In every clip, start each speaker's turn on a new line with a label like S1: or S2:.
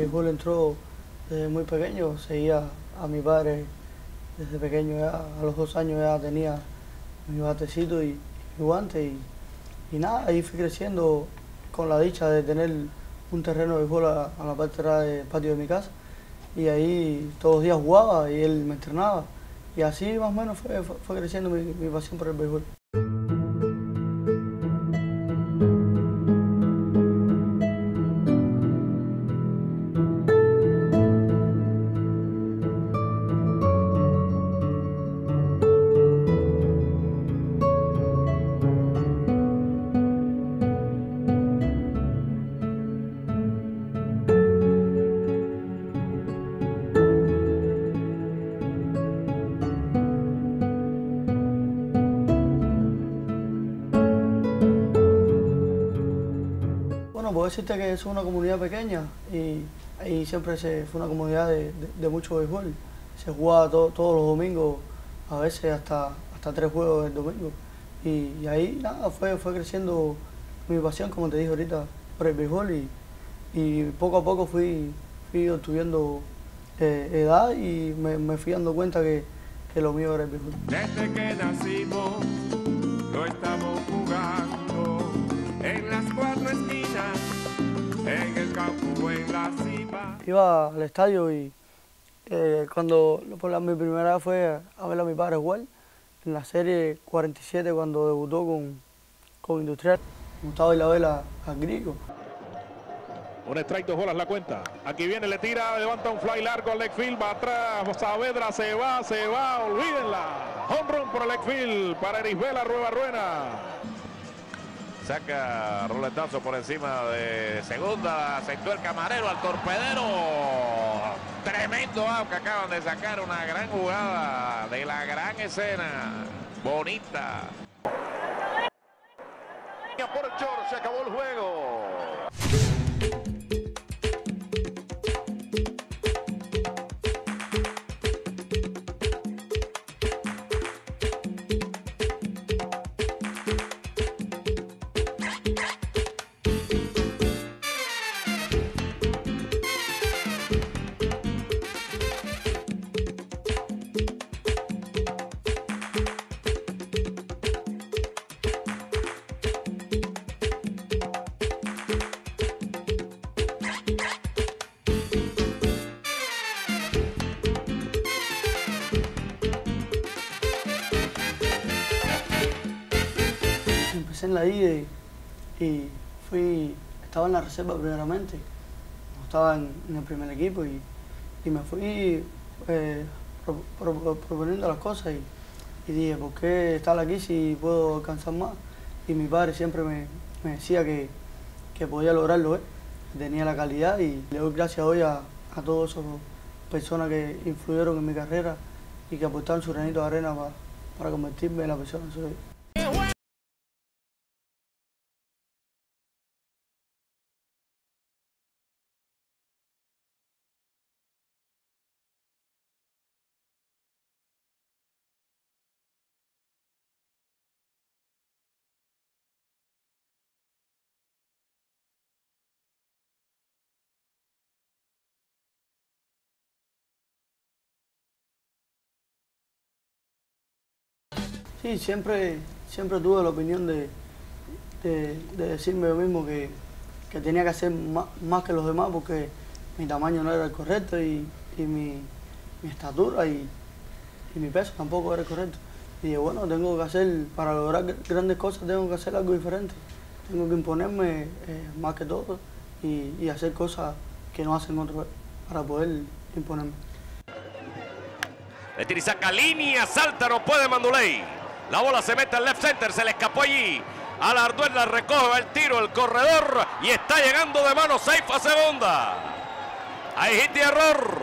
S1: béisbol entró desde muy pequeño, seguía a mi padre desde pequeño, ya a los 2 años ya tenía mi batecito y mi guante y nada, ahí fui creciendo con la dicha de tener un terreno de béisbol a la parte de atrás del patio de mi casa y ahí todos los días jugaba y él me entrenaba y así más o menos fue creciendo mi pasión por el béisbol. Bueno, puedo decirte que es una comunidad pequeña y ahí siempre fue una comunidad de mucho béisbol. Se jugaba todos los domingos, a veces hasta 3 juegos el domingo. Y ahí nada, fue creciendo mi pasión, como te dije ahorita, por el béisbol y poco a poco fui obtuviendo edad y me fui dando cuenta que lo mío era el béisbol.
S2: Desde que nacimos lo estamos jugando en las 4 esquinas, en el campo o en la cima.
S1: Iba al estadio y mi primera vez fue a ver a mi padre jugar en la serie 47 cuando debutó con Industrial. Me gustaba ir a ver al Griego.
S3: Un strike, 2 bolas la cuenta. Aquí viene, le tira, levanta un fly largo al leg field, va atrás, Saavedra se va, olvídenla. Home run por el leg field para Erisbela Ruebarruena.
S4: Saca roletazo por encima de segunda, aceptó el camarero al torpedero. Tremendo out que acaban de sacar, una gran jugada de la gran escena. Bonita.
S5: Por el short, se acabó el juego.
S1: Empecé en la I y estaba en la reserva primeramente, no estaba en el primer equipo y me fui proponiendo las cosas y dije, ¿por qué estar aquí si puedo alcanzar más? Y mi padre siempre me decía que podía lograrlo, que tenía la calidad y le doy gracias hoy a todas esas personas que influyeron en mi carrera y que aportaron su granito de arena para convertirme en la persona que soy hoy. Sí, siempre tuve la opinión de decirme yo mismo que tenía que hacer más que los demás porque mi tamaño no era el correcto y mi estatura y mi peso tampoco era el correcto. Y dije, bueno, tengo que hacer, para lograr grandes cosas tengo que hacer algo diferente. Tengo que imponerme más que todo y hacer cosas que no hacen otros para poder imponerme.
S4: Le tira y saca línea, salta, no puede Manduley. La bola se mete al left center, se le escapó allí. Alarduel la recoge, va el tiro, el corredor y está llegando de mano, safe a segunda. Hay hit y error.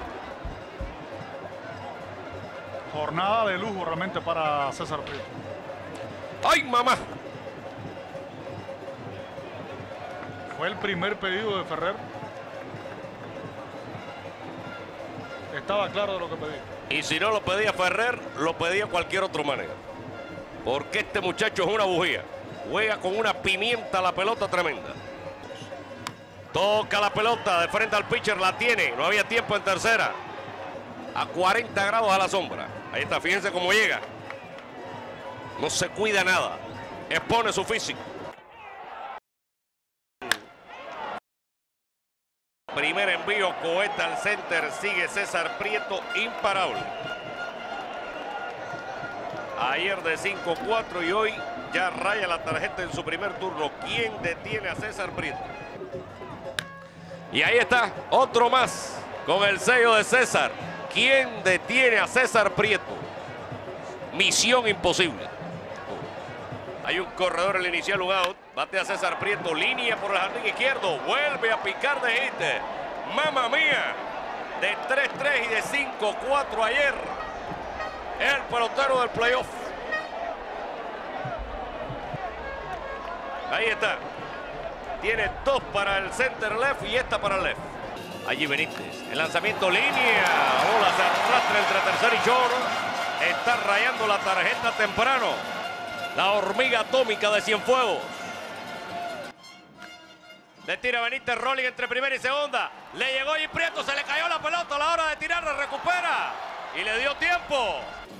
S6: Jornada de lujo realmente para César Prieto.
S4: ¡Ay, mamá!
S6: Fue el primer pedido de Ferrer. Estaba claro de lo que pedía.
S4: Y si no lo pedía Ferrer, lo pedía cualquier otra manera. Porque este muchacho es una bujía. Juega con una pimienta la pelota tremenda. Toca la pelota de frente al pitcher, la tiene. No había tiempo en tercera. A 40 grados a la sombra. Ahí está, fíjense cómo llega. No se cuida nada. Expone su físico. Primer envío, cohete al center. Sigue César Prieto, imparable. Ayer de 5-4 y hoy ya raya la tarjeta en su primer turno. ¿Quién detiene a César Prieto? Y ahí está, otro más con el sello de César. ¿Quién detiene a César Prieto? Misión imposible. Hay un corredor en el inicial, un out. Batea César Prieto, línea por el jardín izquierdo. Vuelve a picar de hit. ¡Mamma mía! De 3-3 y de 5-4 ayer. El pelotero del playoff. Ahí está. Tiene dos para el center left y esta para el left. Allí Benítez. El lanzamiento línea. La bola se arrastra entre tercer y short. Está rayando la tarjeta temprano. La hormiga atómica de Cienfuegos. Le tira Benítez, rolling entre primera y segunda. Le llegó y Prieto, se le cayó la pelota a la hora de tirar, la recupera. Y le dio tiempo.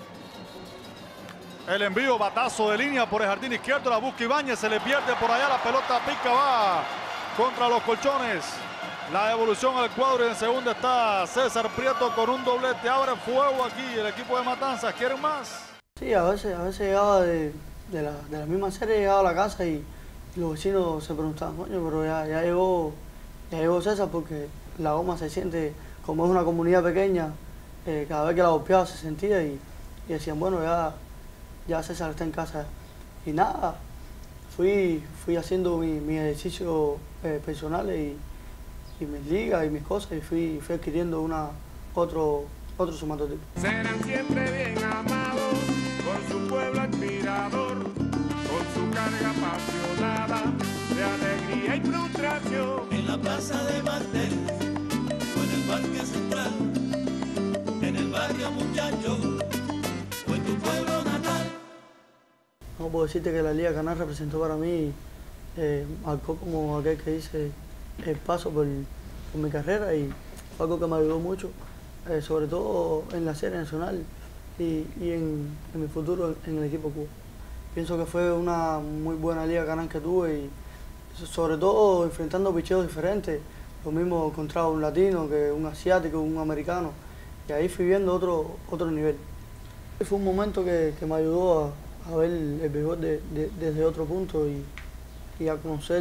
S6: El envío, batazo de línea por el jardín izquierdo. La busca Ibáñez, se le pierde por allá. La pelota pica, va contra los colchones. La devolución al cuadro y en segunda está César Prieto con un doblete. Abre fuego aquí el equipo de Matanzas. ¿Quieren más?
S1: Sí, a veces llegaba de la misma serie, llegaba a la casa y los vecinos se preguntaban, coño, pero ya llegó César, porque la goma se siente, como es una comunidad pequeña, cada vez que la golpeaba se sentía y decían, bueno, ya César está en casa. Y nada, fui haciendo mis ejercicios personales y mis ligas y mis cosas y fui adquiriendo otro somatotipo.
S2: Serán siempre bien amados con su pueblo admirador, con su carga apasionada de alegría y frustración.
S7: En la plaza de Martel o en el parque central, en el barrio Muchacho o en tu pueblo natal.
S1: No puedo decirte que la Liga Canal representó para mí, marcó como aquel que dice el paso por mi carrera y fue algo que me ayudó mucho, sobre todo en la serie nacional y en mi futuro en el equipo Cuba. Pienso que fue una muy buena Liga Canal que tuve y sobre todo enfrentando picheos diferentes, lo mismo contra un latino que un asiático, un americano, y ahí fui viendo otro nivel. Fue un momento que me ayudó a ver el béisbol desde otro punto y a conocer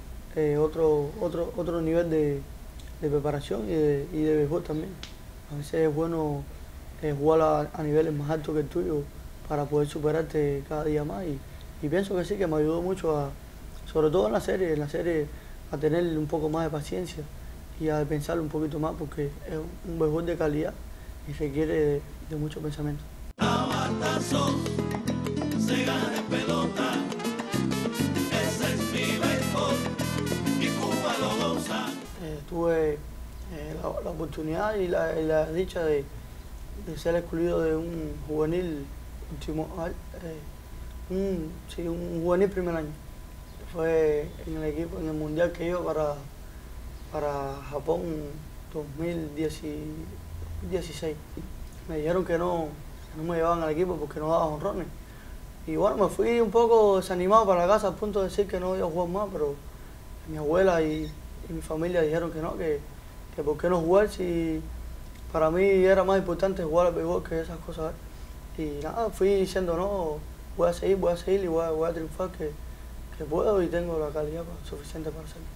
S1: otro nivel de preparación y de béisbol también. A veces es bueno jugar a niveles más altos que el tuyo para poder superarte cada día más y pienso que sí, que me ayudó mucho sobre todo en la serie a tener un poco más de paciencia y a pensar un poquito más porque es un béisbol de calidad y requiere de mucho pensamiento.
S7: Se gana en pelota, ese es mi béisbol y Cuba lo goza.
S1: Tuve la oportunidad y la dicha de ser excluido de un juvenil un juvenil primer año. Fue en el equipo, en el mundial que iba para Japón 2016. Me dijeron que no me llevaban al equipo porque no daba jonrones. Y bueno, me fui un poco desanimado para la casa al punto de decir que no iba a jugar más, pero mi abuela y mi familia dijeron que no, que por qué no jugar si para mí era más importante jugar al béisbol que esas cosas. Y nada, fui diciendo no, voy a seguir y voy a triunfar que puedo y tengo la calidad suficiente para hacerlo.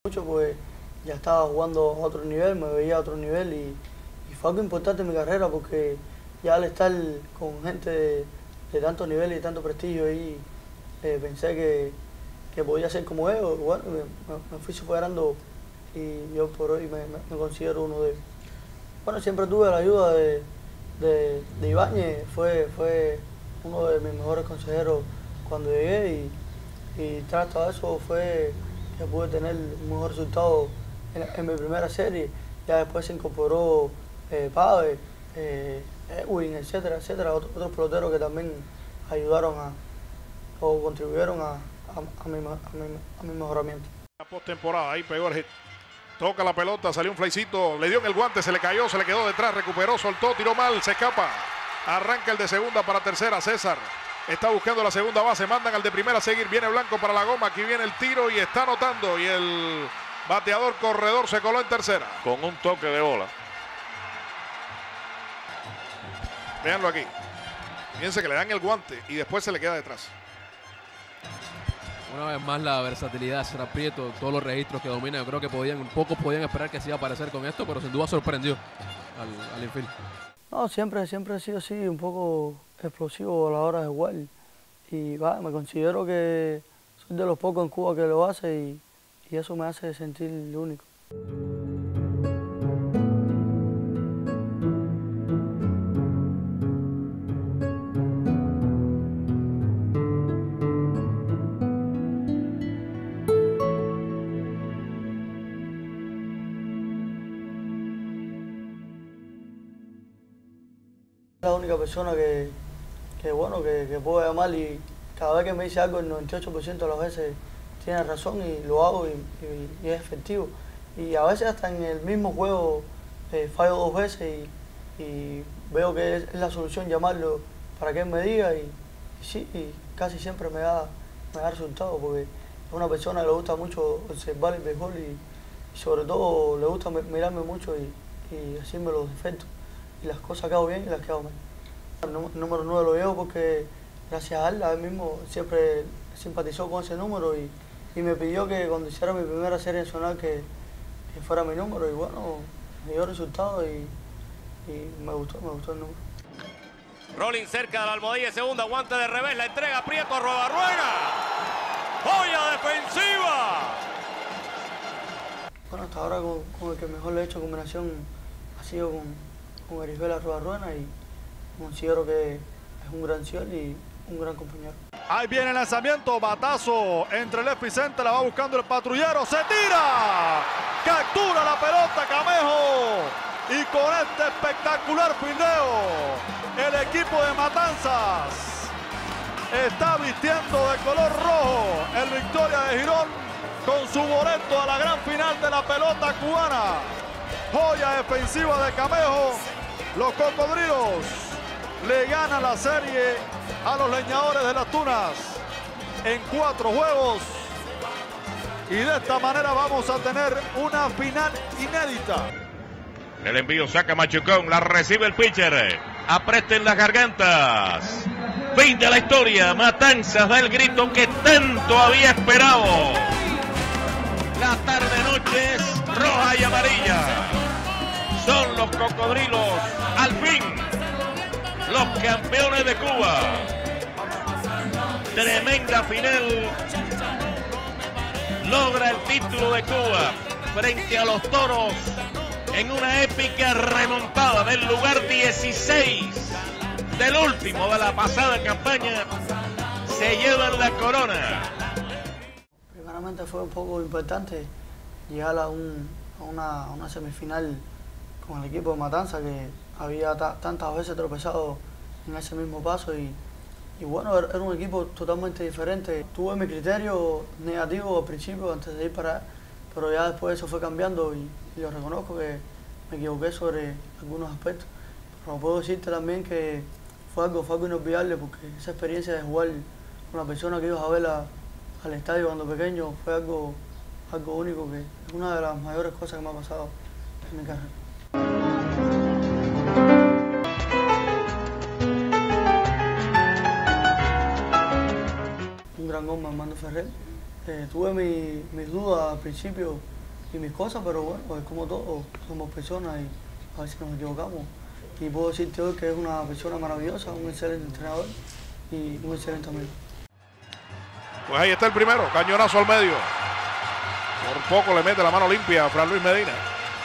S1: mucho, pues ya estaba jugando a otro nivel, me veía a otro nivel y fue algo importante en mi carrera porque ya al estar con gente de tanto nivel y de tanto prestigio ahí, pensé que podía ser como ellos. Bueno, me fui superando y yo por hoy me considero uno de ellos. Bueno, siempre tuve la ayuda de Ibáñez, fue uno de mis mejores consejeros cuando llegué y tras todo eso fue que pude tener un mejor resultado en mi primera serie. Ya después se incorporó Pave, Edwin, etcétera, otros peloteros que también ayudaron o contribuyeron a mi mejoramiento.
S3: La postemporada, ahí pegó el hit. Toca la pelota, salió un flycito, le dio en el guante, se le cayó, se le quedó detrás, recuperó, soltó, tiró mal, se escapa. Arranca el de segunda para tercera, César. Está buscando la segunda base, mandan al de primera a seguir, viene Blanco para la goma, aquí viene el tiro y está anotando. Y el bateador corredor se coló en tercera.
S4: Con un toque de bola.
S3: Véanlo aquí. Fíjense que le dan el guante y después se le queda detrás.
S8: Una vez más la versatilidad de César Prieto, todos los registros que domina. Yo creo que pocos podían esperar que se iba a aparecer con esto, pero sin duda sorprendió al infield.
S1: No, siempre he sido así, un poco explosivo a la hora de jugar. Y me considero que soy de los pocos en Cuba que lo hace y eso me hace sentir único. La única persona que puedo llamar y cada vez que me dice algo el 98% de las veces tiene razón y lo hago y es efectivo. Y a veces hasta en el mismo juego fallo 2 veces y veo que es la solución llamarlo para que él me diga y sí, y casi siempre me da resultado porque es una persona que le gusta mucho observar el béisbol y sobre todo le gusta mirarme mucho y decirme los defectos. Y las cosas que hago bien y las que hago mal. El número 9 lo llevo porque gracias a él mismo siempre simpatizó con ese número y me pidió que cuando hiciera mi primera serie nacional que fuera mi número y bueno, me dio resultado y me gustó el número.
S4: Rolling cerca de la almohadilla de segunda, guante de revés, la entrega Prieto a Ruebarruena. ¡Joya defensiva!
S1: Bueno, hasta ahora con el que mejor le he hecho combinación ha sido con Erisbela Ruebarruena y considero que es un gran cielo y un gran compañero.
S6: Ahí viene el lanzamiento, batazo entre left y center, la va buscando el patrullero, se tira, captura la pelota Camejo y con este espectacular fildeo el equipo de Matanzas está vistiendo de color rojo el Victoria de Girón con su boleto a la gran final de la pelota cubana. Joya defensiva de Camejo. Los Cocodrilos le ganan la serie a los Leñadores de las Tunas en 4 juegos. Y de esta manera vamos a tener una final inédita.
S4: El envío saca Machucón, la recibe el pitcher. Apresten las gargantas. Fin de la historia. Matanzas da el grito que tanto había esperado. La tarde-noche es roja y amarilla. Son los Cocodrilos, al fin, los campeones de Cuba. Tremenda final. Logra el título de Cuba frente a los Toros en una épica remontada del lugar 16 del último de la pasada campaña. Se llevan la corona.
S1: Primeramente fue un poco importante llegar a una semifinal con el equipo de Matanza que había tantas veces tropezado en ese mismo paso y bueno, era un equipo totalmente diferente. Tuve mi criterio negativo al principio antes de ir para allá, pero ya después eso fue cambiando y lo reconozco que me equivoqué sobre algunos aspectos. Pero puedo decirte también que fue algo inolvidable porque esa experiencia de jugar con la persona que ibas a ver al estadio cuando pequeño fue algo único, que es una de las mayores cosas que me ha pasado en mi carrera. Un gran hombre, Armando Ferrer. Tuve mis dudas al principio mis cosas, pero bueno, pues como todos, somos personas y a veces nos equivocamos. Y puedo decirte hoy que es una persona maravillosa, un excelente entrenador y un excelente amigo.
S3: Pues ahí está el primero, cañonazo al medio. Por poco le mete la mano limpia a Fran Luis Medina.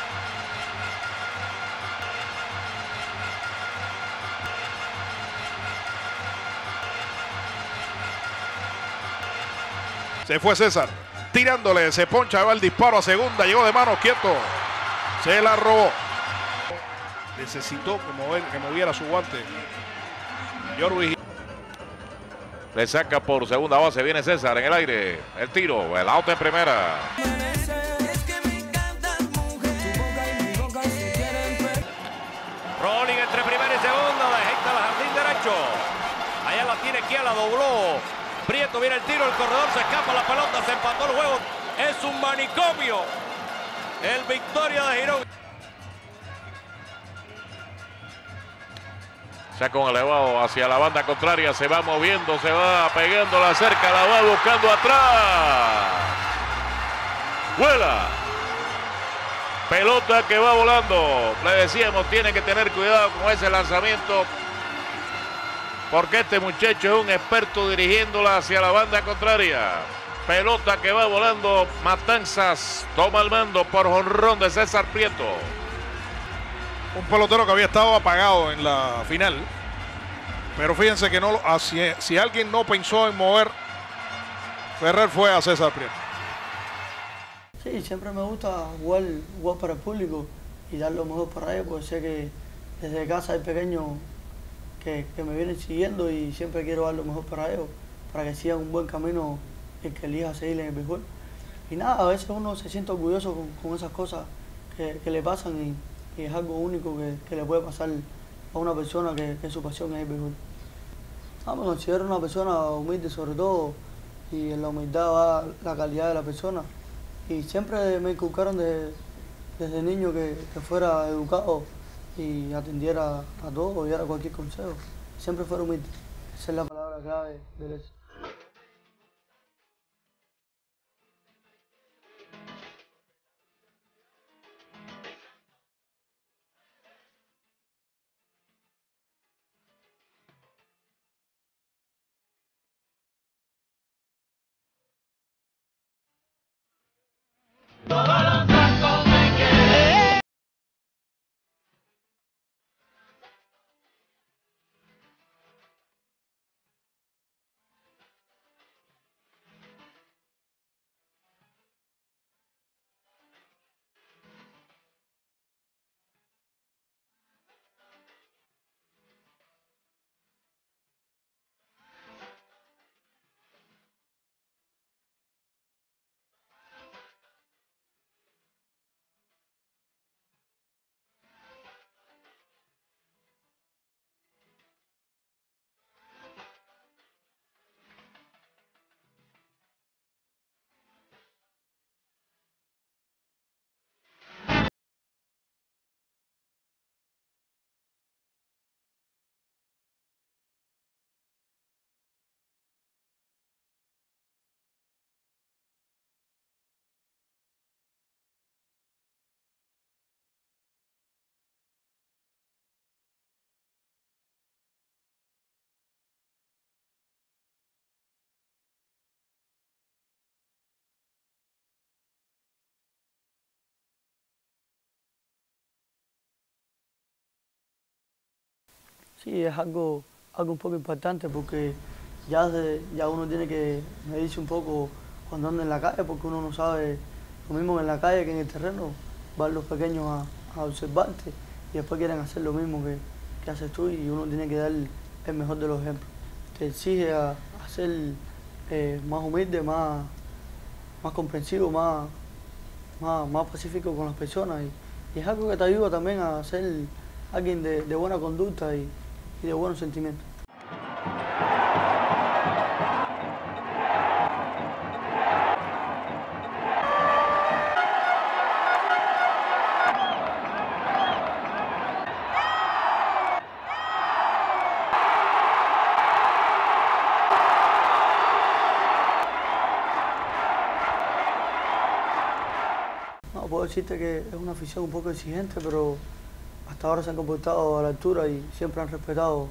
S3: Se fue César, tirándole, se poncha, va el disparo a segunda, llegó de mano, quieto. Se la robó. Necesitó que moviera su guante. Jorwin.
S4: Le saca por segunda base, viene César en el aire. El tiro, el out en primera. Rolling entre primera y segunda, la ejecta al jardín derecho. Allá la tiene aquí, la dobló. Prieto, viene el tiro, el corredor se escapa, la pelota, se empató el juego. Es un manicomio. El Victoria de Girón. Saca un elevado hacia la banda contraria, se va moviendo, se va pegando la cerca, la va buscando atrás. Vuela. Pelota que va volando. Le decíamos, tiene que tener cuidado con ese lanzamiento, porque este muchacho es un experto dirigiéndola hacia la banda contraria. Pelota que va volando. Matanzas toma el mando por jonrón de César Prieto.
S3: Un pelotero que había estado apagado en la final. Pero fíjense que no, si alguien no pensó en mover, Ferrer fue a César Prieto.
S1: Sí, siempre me gusta jugar para el público y dar lo mejor para ellos, porque sé que desde casa hay pequeños que me vienen siguiendo y siempre quiero dar lo mejor para ellos, para que sigan un buen camino el que elija seguir en el béisbol. Y nada, a veces uno se siente orgulloso con esas cosas que le pasan y es algo único que le puede pasar a una persona que su pasión es el béisbol. Me considero una persona humilde sobre todo, y en la humildad va la calidad de la persona. Y siempre me inculcaron desde niño que fuera educado y atendiera a todo y diera cualquier consejo. Siempre fuera humilde. Esa es la palabra clave del éxito. Sí, es algo un poco importante porque ya uno tiene que medirse un poco cuando anda en la calle, porque uno no sabe lo mismo en la calle que en el terreno. Van los pequeños a observarte y después quieren hacer lo mismo que haces tú, y uno tiene que dar el mejor de los ejemplos. Te exige a ser más humilde, más comprensivo, más pacífico con las personas, y es algo que te ayuda también a ser alguien de buena conducta y de buenos sentimientos. Bueno, puedo decirte que es una afición un poco exigente, pero hasta ahora se han comportado a la altura y siempre han respetado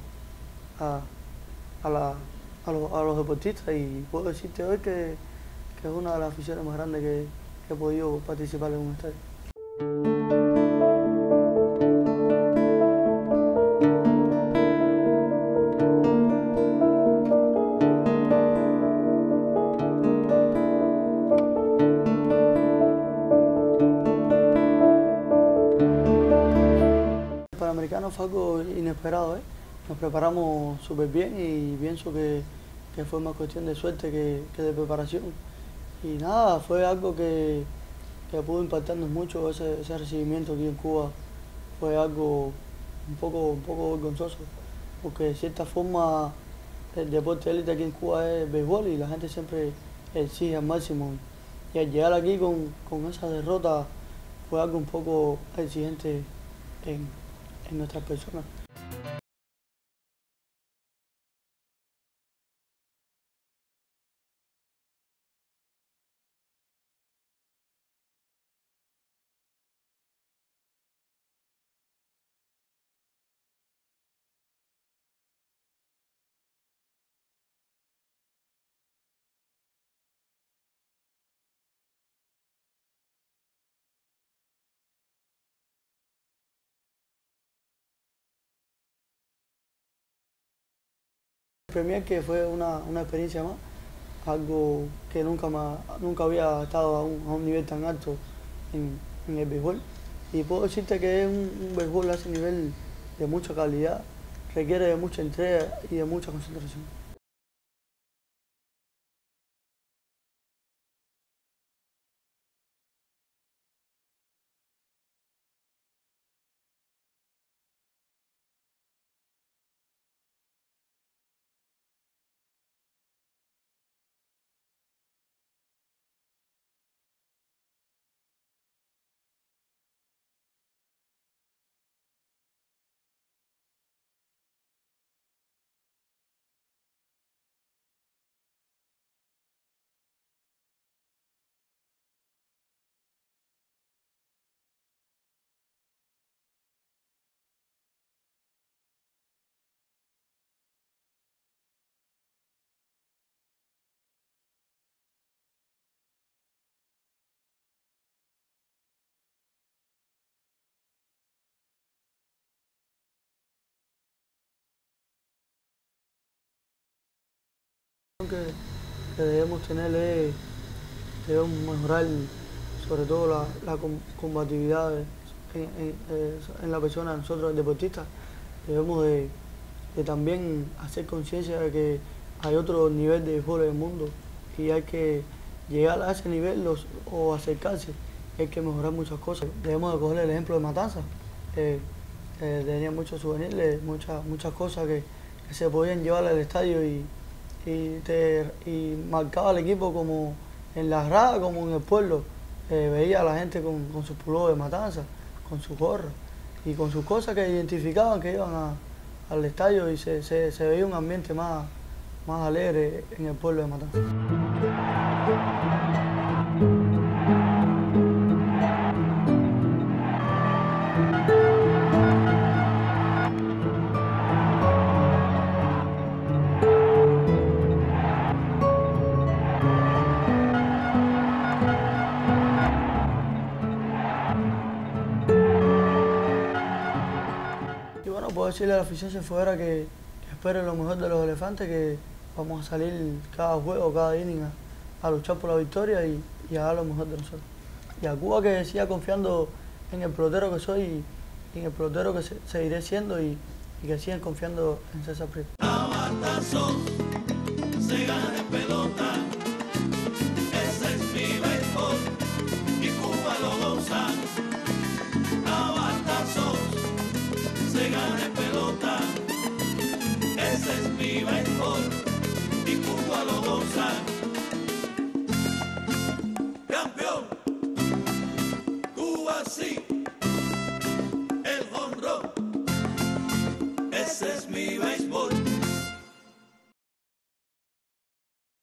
S1: a los deportistas, y puedo decirte hoy que es una de las aficiones más grandes que he podido participar en un estadio. El Panamericano fue algo inesperado, ¿eh? Nos preparamos súper bien y pienso que fue más cuestión de suerte que de preparación. Y nada, fue algo que pudo impactarnos mucho. Ese recibimiento aquí en Cuba fue algo un poco vergonzoso, porque de cierta forma el deporte élite aquí en Cuba es el béisbol y la gente siempre exige al máximo. Y al llegar aquí con esa derrota fue algo un poco exigente en nuestras personas. Premier, que fue una experiencia más, algo que nunca había estado a un nivel tan alto en el béisbol. Y puedo decirte que es un béisbol a ese nivel de mucha calidad, requiere de mucha entrega y de mucha concentración. Que debemos tener debemos mejorar sobre todo la combatividad en la persona de nosotros, el deportista. Debemos de también hacer conciencia de que hay otro nivel de béisbol en el mundo y hay que llegar a ese nivel o acercarse. Hay que mejorar muchas cosas. Debemos de coger el ejemplo de Matanzas. Tenía muchos souvenirs, muchas cosas que se podían llevar al estadio y marcaba al equipo como en la grada como en el pueblo. Veía a la gente con sus pullovers de Matanzas, con sus gorras y con sus cosas que identificaban que iban al estadio, y se veía un ambiente más alegre en el pueblo de Matanzas. Puedo decirle a la afición si fuera que esperen lo mejor de los elefantes, que vamos a salir cada juego, cada inning a luchar por la victoria y a dar lo mejor de nosotros. Y a Cuba que siga confiando en el pelotero que soy y en el pelotero que seguiré siendo, y que sigan confiando en César Prieto.
S7: A batazos se gana en pelota, ese es mi béisbol y Cuba lo goza. A batazos se gana en pelota, ese es mi béisbol y Cuba lo goza.